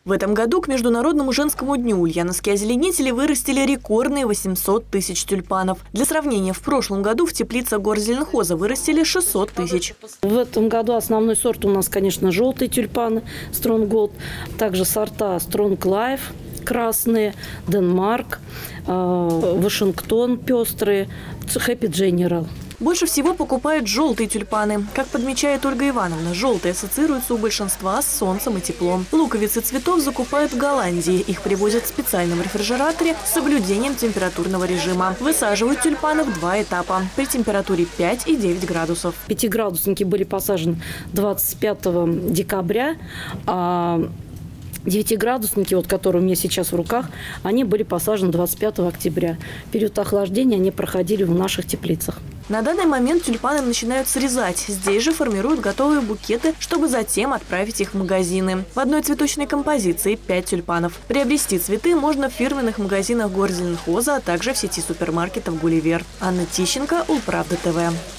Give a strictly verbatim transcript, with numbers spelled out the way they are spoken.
В этом году к Международному женскому дню ульяновские озеленители вырастили рекордные восемьсот тысяч тюльпанов. Для сравнения, в прошлом году в теплицах горзеленхоза вырастили шестьсот тысяч. В этом году основной сорт у нас, конечно, желтые тюльпаны Strong Gold, также сорта Strong Life красные, Денмарк, Вашингтон пестрые, Happy General. Больше всего покупают желтые тюльпаны. Как подмечает Ольга Ивановна, желтые ассоциируются у большинства с солнцем и теплом. Луковицы цветов закупают в Голландии. Их привозят в специальном рефрижераторе с соблюдением температурного режима. Высаживают тюльпаны в два этапа при температуре пять и девять градусов. Пятиградусники были посажены двадцать пятого декабря, а девятиградусники, вот, которые у меня сейчас в руках, они были посажены двадцать пятого октября. Период охлаждения они проходили в наших теплицах. На данный момент тюльпаны начинают срезать. Здесь же формируют готовые букеты, чтобы затем отправить их в магазины. В одной цветочной композиции пять тюльпанов. Приобрести цветы можно в фирменных магазинах горзеленхоза, а также в сети супермаркетов «Гулливер». Анна Тищенко, Улправда ТВ.